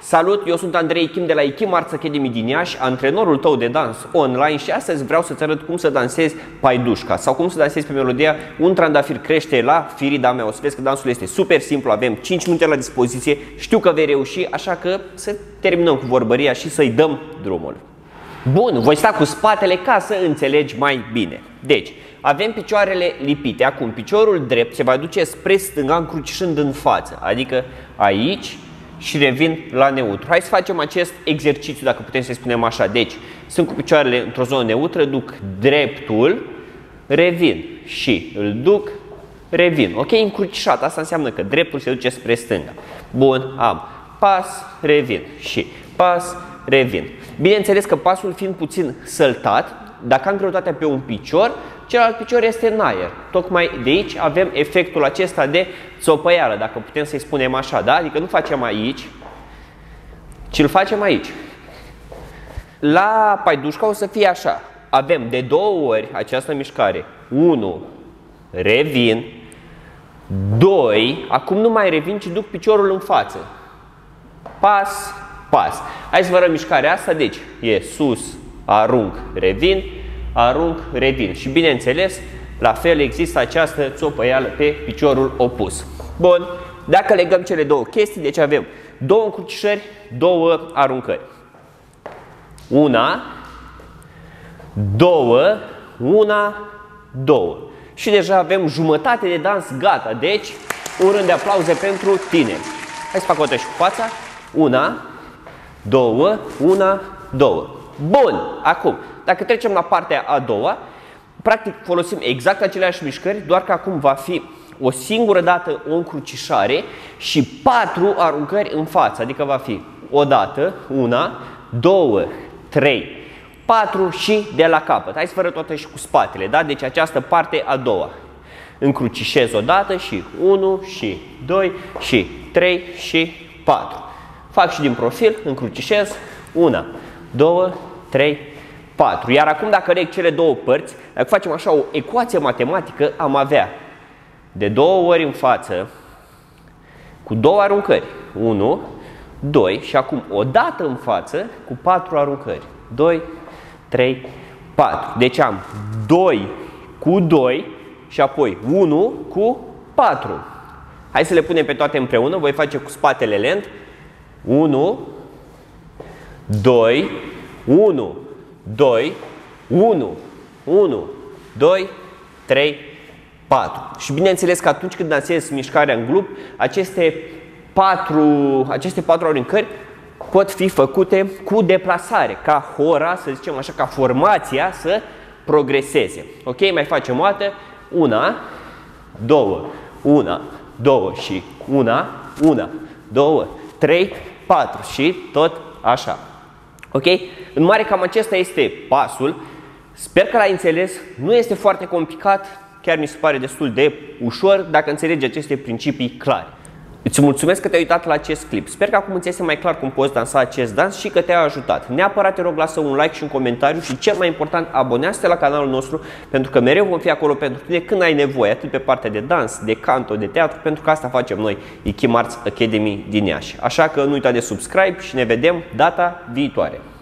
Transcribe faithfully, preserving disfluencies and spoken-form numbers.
Salut, eu sunt Andrei Kim de la Kim Arts Academy din Iași, antrenorul tău de dans online și astăzi vreau să-ți arăt cum să dansezi paidușca sau cum să dansezi pe melodia Un trandafir crește la Firida mea. O să vezi că dansul este super simplu, avem cinci minute la dispoziție, știu că vei reuși, așa că să terminăm cu vorbăria și să-i dăm drumul. Bun, voi sta cu spatele ca să înțelegi mai bine. Deci, avem picioarele lipite. Acum, piciorul drept se va duce spre stânga încrucișând în față, adică aici, și revin la neutru. Hai să facem acest exercițiu, dacă putem să spunem așa. Deci, sunt cu picioarele într-o zonă neutră, duc dreptul, revin și îl duc, revin. Ok? Încrucișat. Asta înseamnă că dreptul se duce spre stânga. Bun, am pas, revin și pas, revin. Bineînțeles că pasul fiind puțin săltat, dacă am greutatea pe un picior, celălalt picior este în aer. Tocmai de aici avem efectul acesta de țopăială, dacă putem să-i spunem așa, da? Adică nu facem aici, ci îl facem aici. La paidușca o să fie așa. Avem de două ori această mișcare. unu, revin. doi, acum nu mai revin, ci duc piciorul în față. Pas, pas. Hai să vă arăt mișcarea asta. Deci, e sus, arunc, revin, arunc, revin. Și bineînțeles, la fel există această țopăială pe piciorul opus. Bun, dacă legăm cele două chestii, deci avem două încrucișări, două aruncări. Una, două, una, două. Și deja avem jumătate de dans gata. Deci, un rând de aplauze pentru tine. Hai să fac o dată și cu fața. Una, două, una, două. Bun, acum, dacă trecem la partea a doua, practic folosim exact aceleași mișcări, doar că acum va fi o singură dată o încrucișare și patru aruncări în față, adică va fi o dată, una, două, trei, patru și de la capăt. Hai să vă arăt toată și cu spatele, da? Deci această parte a doua. Încrucișez o dată și unu și doi și trei și patru. Fac și din profil, încrucișez, una, două, trei, patru. Iar acum dacă leg cele două părți, dacă facem așa o ecuație matematică, am avea de două ori în față cu două aruncări. unu, doi și acum o dată în față cu patru aruncări. doi, trei, patru. Deci am doi cu doi și apoi unu cu patru. Hai să le punem pe toate împreună. Voi face cu spatele lent. unu, doi, unu, doi, unu, unu, doi, trei, patru. Și bineînțeles că atunci când dansezi mișcarea în grup, aceste patru, aceste patru aruncări pot fi făcute cu deplasare, ca hora, să zicem așa, ca formația să progreseze. Ok? Mai facem o dată. Una, două, una, două și una, una, două, trei, patru și tot așa. Ok? În mare cam acesta este pasul. Sper că l-ai înțeles. Nu este foarte complicat, chiar mi se pare destul de ușor dacă înțelegi aceste principii clare. Îți mulțumesc că te-ai uitat la acest clip. Sper că acum îți este mai clar cum poți dansa acest dans și că te-a ajutat. Neapărat te rog, lasă un like și un comentariu și cel mai important, abonează-te la canalul nostru, pentru că mereu vom fi acolo pentru tine când ai nevoie, atât pe partea de dans, de canto, de teatru, pentru că asta facem noi, Kim Arts Academy din Iași. Așa că nu uita de subscribe și ne vedem data viitoare.